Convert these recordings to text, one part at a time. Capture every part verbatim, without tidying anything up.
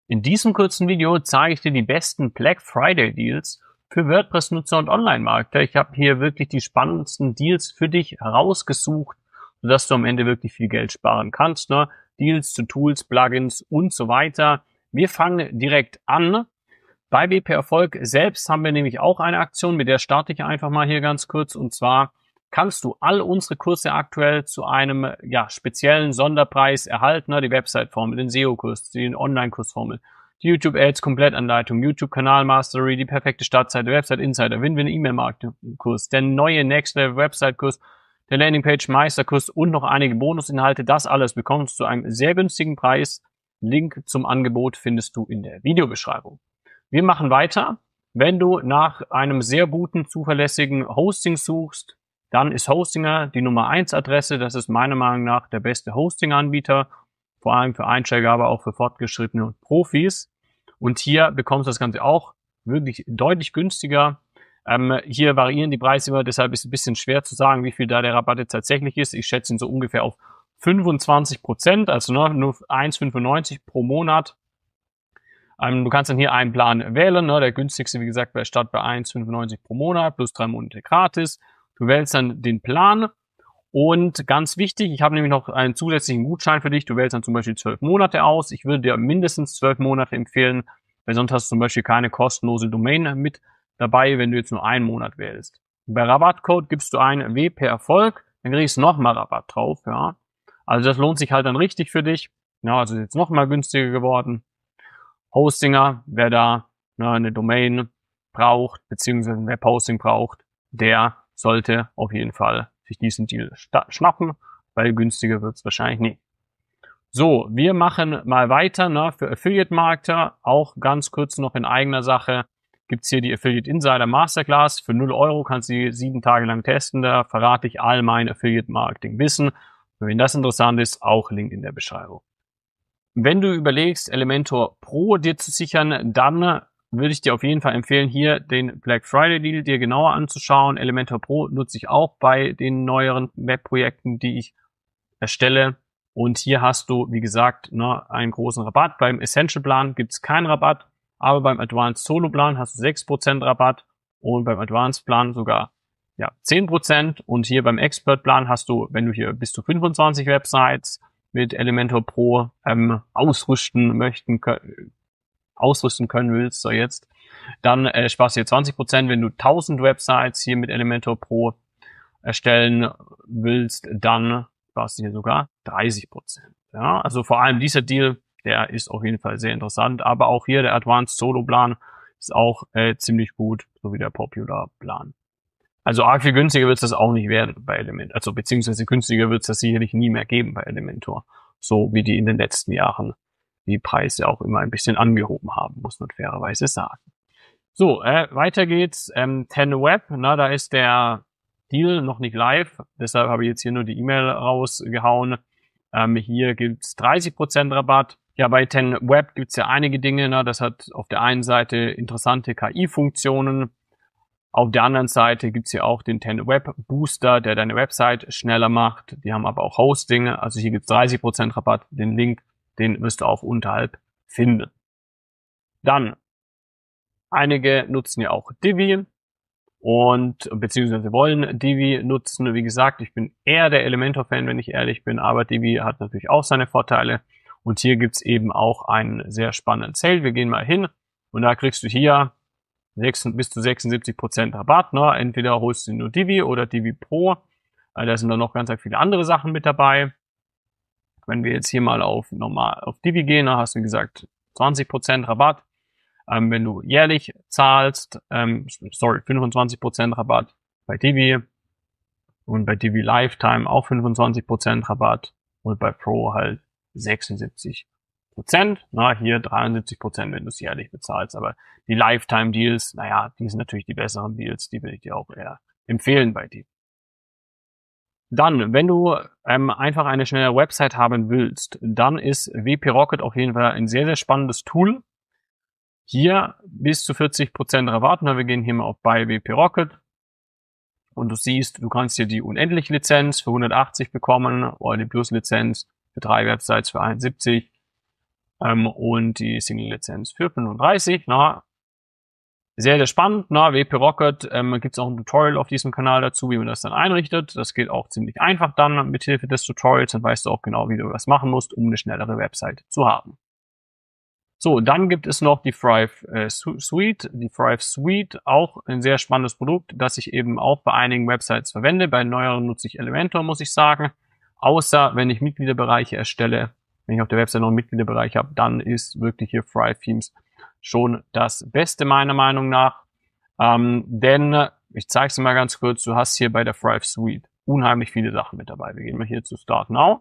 In diesem kurzen Video zeige ich dir die besten Black Friday Deals für WordPress-Nutzer und Online-Marketer. Ich habe hier wirklich die spannendsten Deals für dich herausgesucht, sodass du am Ende wirklich viel Geld sparen kannst. Ne? Deals zu Tools, Plugins und so weiter. Wir fangen direkt an. Bei W P Erfolg selbst haben wir nämlich auch eine Aktion, mit der starte ich einfach mal hier ganz kurz. Und zwar kannst du all unsere Kurse aktuell zu einem ja, speziellen Sonderpreis erhalten. Ne? Die Website-Formel, den S E O-Kurs, den Online-Kurs-Formel, die YouTube-Ads, Komplettanleitung, YouTube-Kanal-Mastery, die perfekte Startseite, Website-Insider, Win-Win-E-Mail-Marketing-Kurs, der neue Next-Level-Website-Kurs, der Landingpage-Meisterkurs und noch einige Bonusinhalte. Das alles bekommst du zu einem sehr günstigen Preis. Link zum Angebot findest du in der Videobeschreibung. Wir machen weiter. Wenn du nach einem sehr guten, zuverlässigen Hosting suchst, dann ist Hostinger die Nummer eins Adresse. Das ist meiner Meinung nach der beste Hosting-Anbieter, vor allem für Einsteiger, aber auch für Fortgeschrittene und Profis. Und hier bekommst du das Ganze auch wirklich deutlich günstiger. Ähm, hier variieren die Preise immer, deshalb ist es ein bisschen schwer zu sagen, wie viel da der Rabatt jetzt tatsächlich ist. Ich schätze ihn so ungefähr auf fünfundzwanzig Prozent, also nur, nur eins Komma fünfundneunzig pro Monat. Ähm, du kannst dann hier einen Plan wählen. Ne? Der günstigste, wie gesagt, bei Start bei eins Komma fünfundneunzig pro Monat plus drei Monate gratis. Du wählst dann den Plan und ganz wichtig, ich habe nämlich noch einen zusätzlichen Gutschein für dich. Du wählst dann zum Beispiel zwölf Monate aus. Ich würde dir mindestens zwölf Monate empfehlen, weil sonst hast du zum Beispiel keine kostenlose Domain mit dabei, wenn du jetzt nur einen Monat wählst. Bei Rabattcode gibst du ein W P Erfolg, dann kriegst du nochmal Rabatt drauf. Ja. Also das lohnt sich halt dann richtig für dich. Ja, also ist jetzt nochmal günstiger geworden. Hostinger, wer da ne, eine Domain braucht, beziehungsweise ein Webhosting braucht, der sollte auf jeden Fall sich diesen Deal schnappen, weil günstiger wird es wahrscheinlich nicht. So, wir machen mal weiter. Ne? Für Affiliate-Marketer, auch ganz kurz noch in eigener Sache, gibt's hier die Affiliate Insider Masterclass. Für null Euro kannst du die sieben Tage lang testen. Da verrate ich all mein Affiliate-Marketing-Wissen. Wenn das interessant ist, auch Link in der Beschreibung. Wenn du überlegst, Elementor Pro dir zu sichern, dann würde ich dir auf jeden Fall empfehlen, hier den Black Friday Deal dir genauer anzuschauen. Elementor Pro nutze ich auch bei den neueren Webprojekten, die ich erstelle. Und hier hast du, wie gesagt, ne, einen großen Rabatt. Beim Essential Plan gibt es keinen Rabatt, aber beim Advanced Solo Plan hast du sechs Prozent Rabatt und beim Advanced Plan sogar ja zehn Prozent. Und hier beim Expert Plan hast du, wenn du hier bis zu fünfundzwanzig Websites mit Elementor Pro ähm, ausrüsten möchten, ausrüsten können willst, so jetzt, dann äh, sparst du hier zwanzig Prozent. Wenn du tausend Websites hier mit Elementor Pro erstellen willst, dann sparst du hier sogar dreißig Prozent. Ja, also vor allem dieser Deal, der ist auf jeden Fall sehr interessant, aber auch hier der Advanced Solo Plan ist auch äh, ziemlich gut, so wie der Popular Plan. Also arg viel günstiger wird es das auch nicht werden bei Elementor, also beziehungsweise günstiger wird es das sicherlich nie mehr geben bei Elementor, so wie die in den letzten Jahren die Preise auch immer ein bisschen angehoben haben, muss man fairerweise sagen. So, äh, weiter geht's. Ähm, ten Web, na, da ist der Deal noch nicht live, deshalb habe ich jetzt hier nur die E-Mail rausgehauen. Ähm, hier gibt's dreißig Prozent Rabatt. Ja, bei ten Web gibt's ja einige Dinge. Na, das hat auf der einen Seite interessante K I-Funktionen. Auf der anderen Seite gibt's hier auch den ten Web Booster, der deine Website schneller macht. Die haben aber auch Hosting. Also hier gibt's dreißig Prozent Rabatt. Den Link den wirst du auch unterhalb finden. Dann, einige nutzen ja auch Divi und beziehungsweise wollen Divi nutzen. Wie gesagt, ich bin eher der Elementor-Fan, wenn ich ehrlich bin, aber Divi hat natürlich auch seine Vorteile. Und hier gibt's eben auch einen sehr spannenden Sale. Wir gehen mal hin und da kriegst du hier bis zu sechsundsiebzig Prozent Rabatt. Ne? Entweder holst du nur Divi oder Divi Pro. Da sind dann noch ganz viele andere Sachen mit dabei. Wenn wir jetzt hier mal auf normal auf Divi gehen, dann hast du, wie gesagt, zwanzig Prozent Rabatt. Ähm, wenn du jährlich zahlst, ähm, sorry, fünfundzwanzig Prozent Rabatt bei Divi. Und bei Divi Lifetime auch fünfundzwanzig Prozent Rabatt. Und bei Pro halt sechsundsiebzig Prozent. Na, hier dreiundsiebzig Prozent, wenn du es jährlich bezahlst. Aber die Lifetime Deals, naja, die sind natürlich die besseren Deals. Die will ich dir auch eher empfehlen bei Divi. Dann, wenn du ähm, einfach eine schnelle Website haben willst, dann ist W P Rocket auf jeden Fall ein sehr, sehr spannendes Tool. Hier bis zu vierzig Prozent Rabatt. Na, wir gehen hier mal auf bei W P Rocket. Und du siehst, du kannst hier die unendliche Lizenz für hundertachtzig bekommen oder die Plus-Lizenz für drei Websites für einundsiebzig. ähm, und die Single-Lizenz für fünfunddreißig. Na, sehr, sehr spannend. Na, W P Rocket ähm, gibt es auch ein Tutorial auf diesem Kanal dazu, wie man das dann einrichtet. Das geht auch ziemlich einfach dann mit Hilfe des Tutorials. Dann weißt du auch genau, wie du das machen musst, um eine schnellere Website zu haben. So, dann gibt es noch die Thrive äh, Suite. Die Thrive Suite, auch ein sehr spannendes Produkt, das ich eben auch bei einigen Websites verwende. Bei neueren nutze ich Elementor, muss ich sagen. Außer wenn ich Mitgliederbereiche erstelle, wenn ich auf der Website noch einen Mitgliederbereich habe, dann ist wirklich hier Thrive Themes schon das Beste meiner Meinung nach. Ähm, denn, ich zeige es mal ganz kurz, du hast hier bei der Thrive Suite unheimlich viele Sachen mit dabei. Wir gehen mal hier zu Start Now.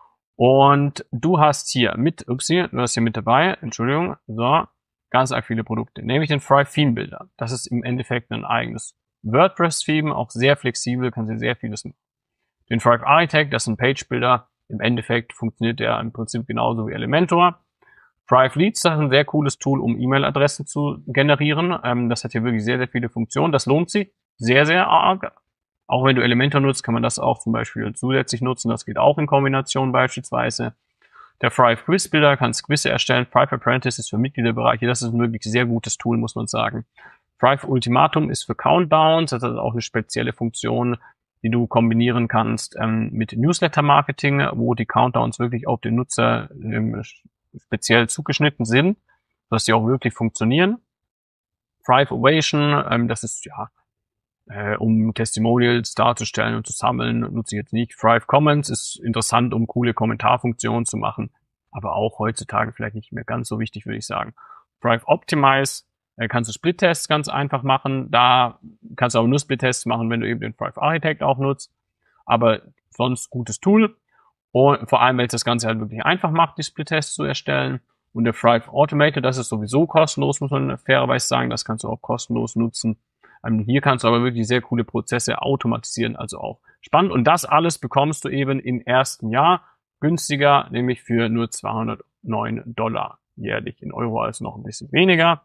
Und du hast hier mit, upsie, du hast hier mit dabei, Entschuldigung, so, ganz arg viele Produkte, nämlich den Thrive Theme Builder. Das ist im Endeffekt ein eigenes WordPress-Theme, auch sehr flexibel, kannst du sehr vieles machen. Den Thrive Architect, das ist ein Page-Builder, im Endeffekt funktioniert der im Prinzip genauso wie Elementor. Thrive Leads, das ist ein sehr cooles Tool, um E-Mail-Adressen zu generieren. Ähm, das hat hier wirklich sehr, sehr viele Funktionen, das lohnt sich sehr, sehr arg. Auch wenn du Elementor nutzt, kann man das auch zum Beispiel zusätzlich nutzen. Das geht auch in Kombination beispielsweise. Der Thrive Quiz Builder kann Quizze erstellen. Thrive Apprentice ist für Mitgliederbereiche. Das ist ein wirklich sehr gutes Tool, muss man sagen. Thrive Ultimatum ist für Countdowns. Das hat auch eine spezielle Funktion, die du kombinieren kannst ähm, mit Newsletter-Marketing, wo die Countdowns wirklich auf den Nutzer ähm, speziell zugeschnitten sind, dass die auch wirklich funktionieren. Thrive Ovation, ähm, das ist ja Äh, um Testimonials darzustellen und zu sammeln, nutze ich jetzt nicht. Thrive Comments ist interessant, um coole Kommentarfunktionen zu machen, aber auch heutzutage vielleicht nicht mehr ganz so wichtig, würde ich sagen. Thrive Optimize äh, kannst du Split-Tests ganz einfach machen. Da kannst du auch nur Split-Tests machen, wenn du eben den Thrive Architect auch nutzt. Aber sonst gutes Tool. Und vor allem, weil es das Ganze halt wirklich einfach macht, die Split-Tests zu erstellen. Und der Thrive Automated, das ist sowieso kostenlos, muss man fairerweise sagen. Das kannst du auch kostenlos nutzen. Hier kannst du aber wirklich sehr coole Prozesse automatisieren, also auch spannend. Und das alles bekommst du eben im ersten Jahr günstiger, nämlich für nur zweihundertneun Dollar jährlich. In Euro also noch ein bisschen weniger.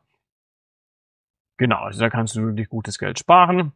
Genau, also da kannst du wirklich gutes Geld sparen.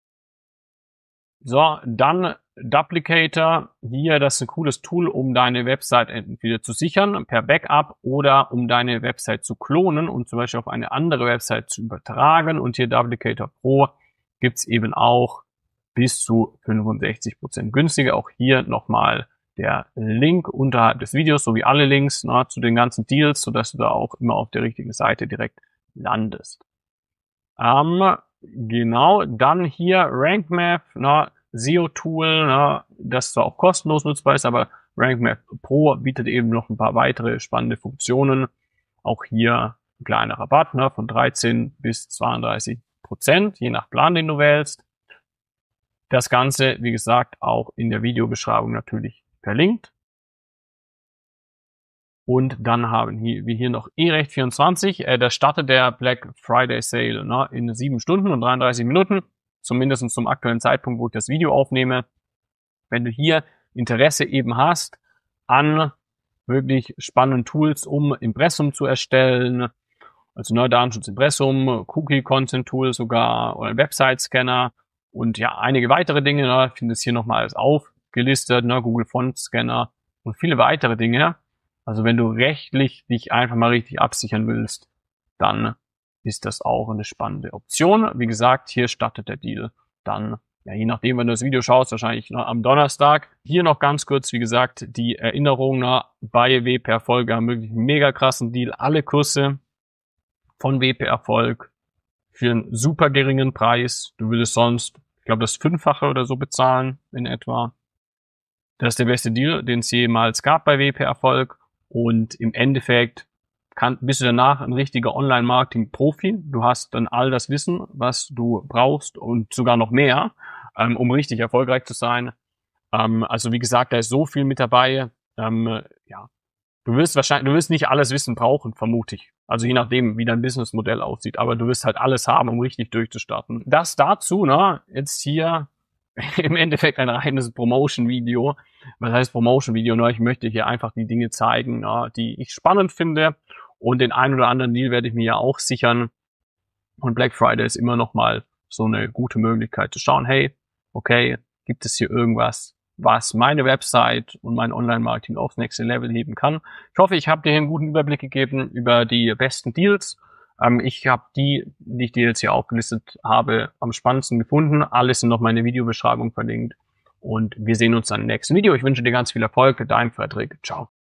So, dann Duplicator. Hier, das ist ein cooles Tool, um deine Website entweder zu sichern per Backup oder um deine Website zu klonen und zum Beispiel auf eine andere Website zu übertragen. Und hier Duplicator Pro gibt's eben auch bis zu fünfundsechzig Prozent günstiger. Auch hier nochmal der Link unterhalb des Videos, sowie alle Links na, zu den ganzen Deals, sodass du da auch immer auf der richtigen Seite direkt landest. Ähm, genau, dann hier RankMath, na, S E O-Tool, na, das zwar auch kostenlos nutzbar ist, aber RankMath Pro bietet eben noch ein paar weitere spannende Funktionen. Auch hier ein kleiner Rabatt ne, von dreizehn bis zweiunddreißig Prozent, je nach Plan, den du wählst. Das Ganze, wie gesagt, auch in der Videobeschreibung natürlich verlinkt. Und dann haben wir hier noch eRecht vierundzwanzig. Äh, da startet der Black Friday Sale ne, in sieben Stunden und dreiunddreißig Minuten. Zumindest zum aktuellen Zeitpunkt, wo ich das Video aufnehme. Wenn du hier Interesse eben hast an wirklich spannenden Tools, um Impressum zu erstellen, also ne, Datenschutz Impressum, Cookie Content Tool sogar oder Website Scanner und ja, einige weitere Dinge, ne, findest hier nochmal alles aufgelistet, ne, Google Font Scanner und viele weitere Dinge. Also wenn du rechtlich dich einfach mal richtig absichern willst, dann ist das auch eine spannende Option. Wie gesagt, hier startet der Deal dann, ja, je nachdem, wenn du das Video schaust, wahrscheinlich noch am Donnerstag. Hier noch ganz kurz, wie gesagt, die Erinnerung na, bei W P Erfolg. Wir haben wirklich einen mega krassen Deal. Alle Kurse von W P Erfolg für einen super geringen Preis. Du würdest sonst, ich glaube, das Fünffache oder so bezahlen in etwa. Das ist der beste Deal, den es jemals gab bei W P Erfolg. Und im Endeffekt kann, bist du danach ein richtiger Online-Marketing-Profi. Du hast dann all das Wissen, was du brauchst und sogar noch mehr, ähm, um richtig erfolgreich zu sein. Ähm, also wie gesagt, da ist so viel mit dabei. Ähm, ja, du wirst wahrscheinlich, du wirst nicht alles Wissen brauchen, vermute ich. Also je nachdem, wie dein Businessmodell aussieht. Aber du wirst halt alles haben, um richtig durchzustarten. Das dazu, ne? Jetzt hier im Endeffekt ein reines Promotion-Video. Was heißt Promotion-Video? Ne? Ich möchte hier einfach die Dinge zeigen, ne, die ich spannend finde. Und den einen oder anderen Deal werde ich mir ja auch sichern. Und Black Friday ist immer noch mal so eine gute Möglichkeit zu schauen, hey, okay, gibt es hier irgendwas, was meine Website und mein Online-Marketing aufs nächste Level heben kann. Ich hoffe, ich habe dir einen guten Überblick gegeben über die besten Deals. Ähm, ich habe die, die ich dir jetzt hier aufgelistet habe, am spannendsten gefunden. Alles sind noch meine Videobeschreibung verlinkt. Und wir sehen uns dann im nächsten Video. Ich wünsche dir ganz viel Erfolg. Dein Frederik. Ciao.